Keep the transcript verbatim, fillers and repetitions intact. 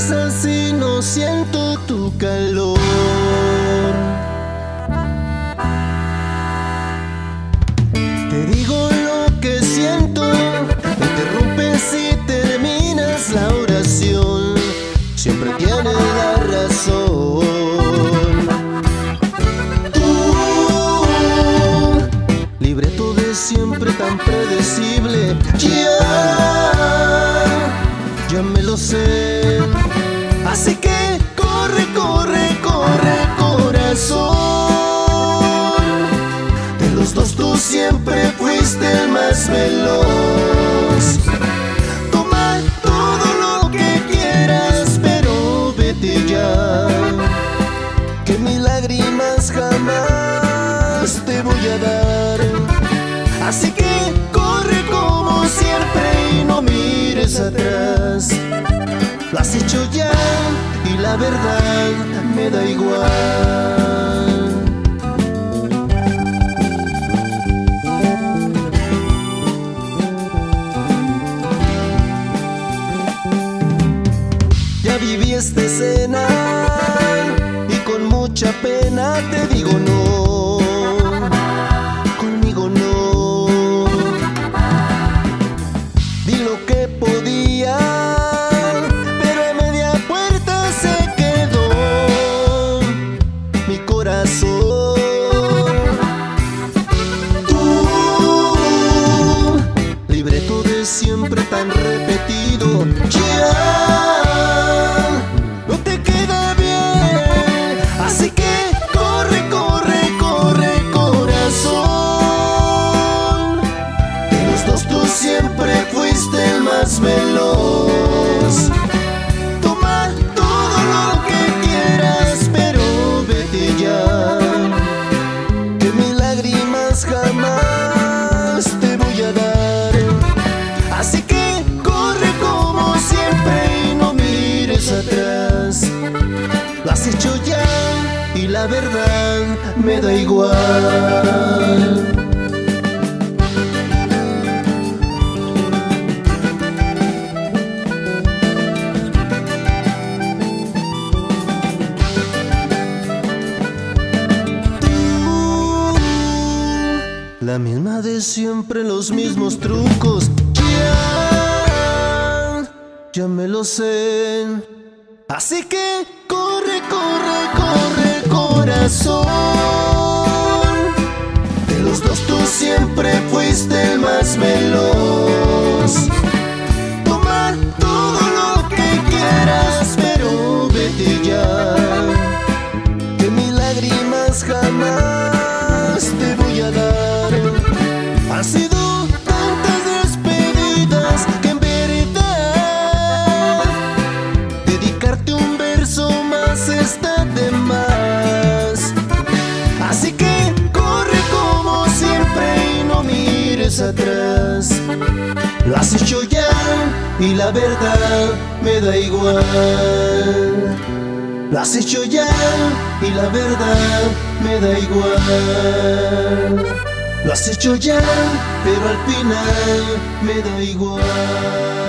abrazas y no siento tu calor. Te digo lo que siento, me interrumpes y terminas la oración. Siempre tienes la razón. Tú, libreto de siempre tan predecible, ya, ya me lo sé. Así que corre, corre, corre, corazón. De los dos tú siempre fuiste el más veloz. Toma todo lo que quieras, pero vete ya, que mis lágrimas jamás te voy a dar. Así que corre como siempre y no mires atrás. Lo has hecho ya y la verdad me da igual. Ya viví esta escena y con mucha pena te digo no, conmigo no. Di lo que podía, pero a media puerta se quedó mi corazón. Tú, libreto de siempre tan repetido, ya no te queda bien. Así que corre, corre, corre, corazón. De los dos tú siempre fuiste el más veloz. Toma todo lo que quieras, pero vete ya, que mis lágrimas jamás te voy a dar. Así que corre como siempre y no mires atrás. Lo has hecho ya y la verdad me da igual. La misma de siempre, los mismos trucos, ya, ya me lo sé. Así que corre, corre, corre, corazón. De los dos tú siempre fuiste el más veloz. Toma todo lo que quieras, pero vete ya, que mis lágrimas jamás te voy a dar. Han sido tantas despedidas que en verdad dedicarte un verso más está de más. Así que corre como siempre y no mires atrás. Lo has hecho ya y la verdad me da igual. Lo has hecho ya y la verdad me da igual. Lo has hecho ya, pero al final me da igual.